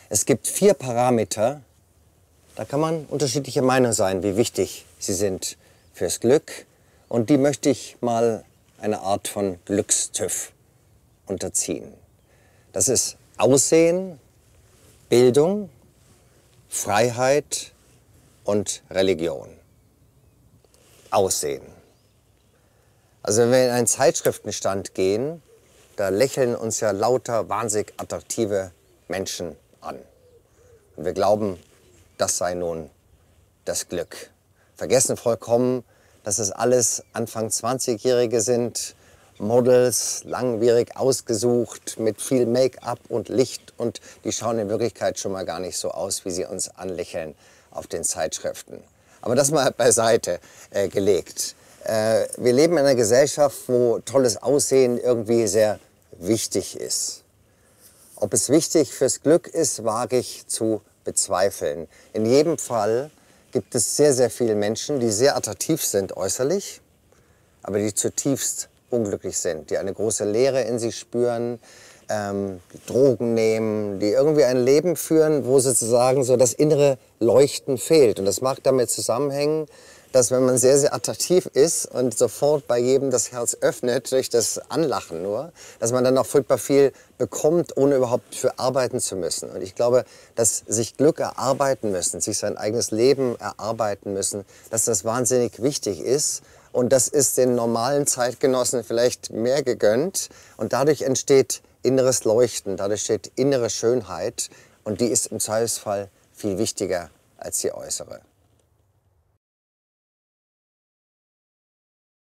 Es gibt 4 Parameter, da kann man unterschiedlicher Meinung sein, wie wichtig sie sind fürs Glück. Und die möchte ich mal einer Art von Glückstüv unterziehen. Das ist Aussehen, Bildung, Freiheit und Religion. Aussehen. Also wenn wir in einen Zeitschriftenstand gehen, da lächeln uns ja lauter wahnsinnig attraktive Menschen an. Und wir glauben, das sei nun das Glück. Vergessen vollkommen, dass es alles Anfang 20-Jährige sind, Models, langwierig ausgesucht, mit viel Make-up und Licht. Und die schauen in Wirklichkeit schon mal gar nicht so aus, wie sie uns anlächeln auf den Zeitschriften. Aber das mal beiseite gelegt. Wir leben in einer Gesellschaft, wo tolles Aussehen irgendwie sehr wichtig ist. Ob es wichtig fürs Glück ist, wage ich zu bezweifeln. In jedem Fall gibt es sehr, sehr viele Menschen, die sehr attraktiv sind äußerlich, aber die zutiefst unglücklich sind, die eine große Leere in sich spüren, die Drogen nehmen, die irgendwie ein Leben führen, wo sozusagen so das innere Leuchten fehlt. Und das mag damit zusammenhängen, dass wenn man sehr, sehr attraktiv ist und sofort bei jedem das Herz öffnet, durch das Anlachen nur, dass man dann auch furchtbar viel bekommt, ohne überhaupt für arbeiten zu müssen. Und ich glaube, dass sich Glück erarbeiten müssen, sich sein eigenes Leben erarbeiten müssen, dass das wahnsinnig wichtig ist. Und das ist den normalen Zeitgenossen vielleicht mehr gegönnt. Und dadurch entsteht inneres Leuchten, dadurch entsteht innere Schönheit. Und die ist im Zweifelsfall viel wichtiger als die äußere.